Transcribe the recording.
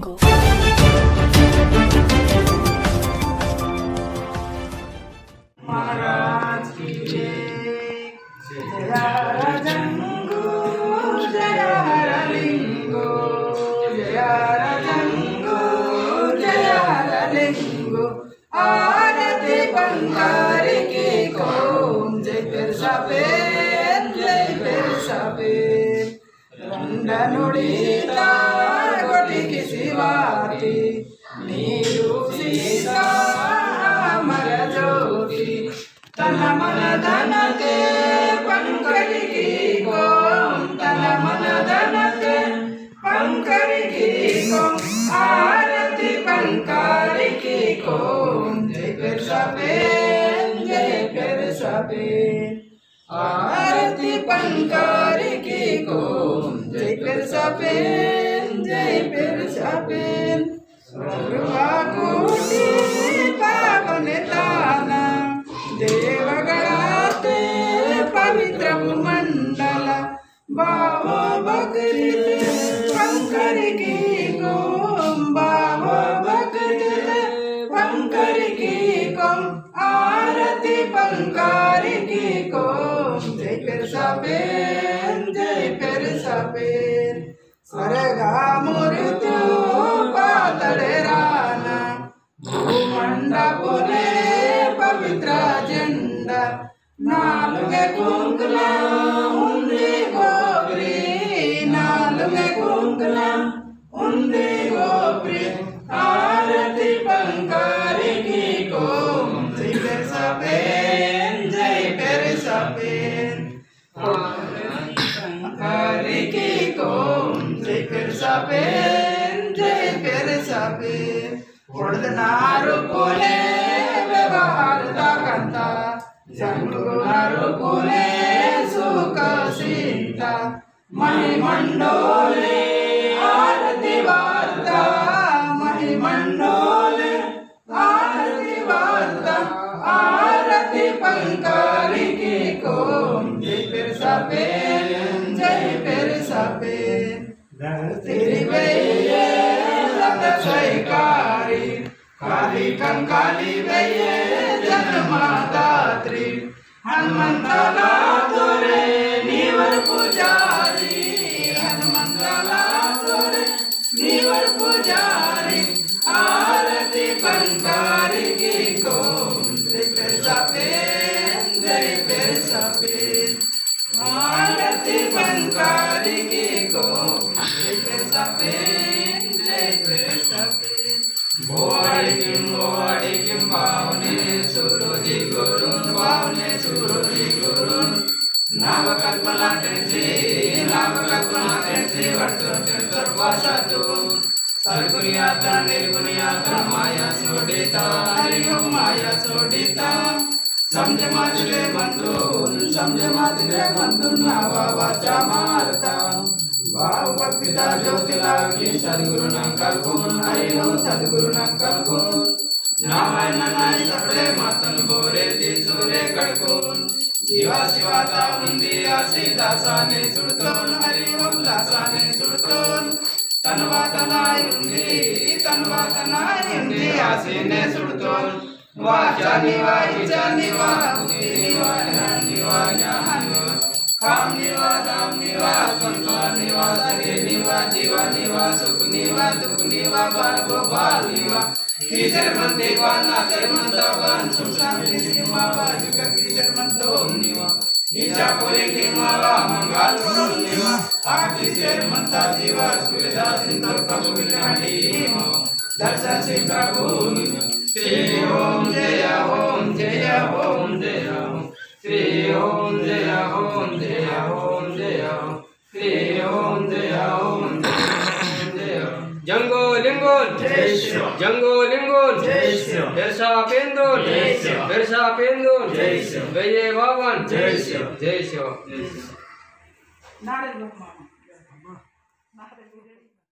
Jungle. महाराज की जय। जय रजंगो जय हरलिंगो, जय रजंगो जय हरलिंगो। आरती पंकार की कौन, जय पेरसापेन जय पेरसापेन। रंडनुड़ीता कोटि की शिवाती, नीरू सीता अमर ज्योति। तन मन धन के पंकज की गोम, तन मन धन के पंकज की गोम। आरती पंकार की गोम, जय पेरसापेन जय पेरसापेन। आरती पंकार की गोम, जय पेरसापेन जय पेरसापेन। सर्वाकोटि पावन ताना, देवगणाते पवित्र भूमंडल। बाबा भक्ति पंकर की गोम, बाबा भक्ति पंकर की गोम। आरती पंकार की गोम, जय पेरसापेन जय पेरसापेन। स्वर्गा मृत्यु पातळे राना, भूमंडपुले पवित्र झंडा। नालुगे कुंकला उंदी गोपरी, नालुगे कुंकला उंदी गोपरी। आरती पंकार की गोम, जय पेरसापेन जय पेरसापेन। पंकार की गोम, जय पेरसापेन जय पेरसापेन। ಹೊಡೆದನಾರು ಪೋಲೆ ವ್ಯವಹಾರದ ಕಂತ, ಸಂಗುನಾರು ಪೋಲೆ ಸುಖ ಸಿಂತ। ಮಣಿಮಂಡೋಲೆ ಆರತಿ ವಾರ್ತ, ಮಣಿಮಂಡೋಲೆ ಆರತಿ ವಾರ್ತ। आरती पंकार की गोम, जय पेरसापेन जय पेरसापेन। धरती वैये लत सैकारी, काली कंकाली वैये जन्मदात्री। हनुमंतला तोरे नीवर पुजारी, हनुमंतला तोरे नीवर पुजारी। आरती पंकार की गोम, जय पेरसापेन जय पेरसापेन। आरती पंकार की गोम, जय पेरसापेन जय पेरसापेन। बोवाड़ी किम भावने सुरोधि गुरुन, भावने सुरोधि गुरुन। नावकल्पना तेंसी, नावकल्पना तेंसी वर्तुर वासातु। सर्गुनियाता निर्गुनियाता माया सोडिता, हरि ओम माया सोडिता। समझ मात्रे मंतुन, समझ मात्रे मंतुन। नावा वाचा मारता, भाव भक्तिदा ज्योतिला की सद्गुरु नंकल गुण। हरि ओम सद्गुरु नंकल गुण। नारायण नाय सपड़े मातन बोरे दिसुरे कड़कुन। शिवा शिवाता उंदी आसी दासाने सुरतोन, हरि ओम दासाने सुरतोन। तनवातनाय उंदी, तनवातनाय उंदी आसीने सुरतोन। वाचा निवा इचा निवा उंदी निवा निवा ज्ञान। काम निवा दाम निवा संसार निवा, सगे निवा जीवा निवा। सुख निवा दुख निवा, बाल गोपाल निवा। कीचर मन देवा नाचर मन दावान, सुख शांति निवा बाजुका कीचर मन दोम निवा। इच्छा पूरी की मावा मंगल करुण निवा। आखिर शेर मनता जीवा, सुविधा सिंधु प्रभु विकाटी निवा। दर्शन से प्रभु श्री ओम जय ओम जय ओम जय ओम। श्री ओम जय ओम जय ओम जय ओम। श्री ओम जय ओम जय ओम। जंगो लिंगोन जय श्री, जंगो लिंगोन जय श्री। पेरसापेन जय श्री, पेरसापेन जय श्री। वैये बावन जय श्री, जय श्री। नारे लोग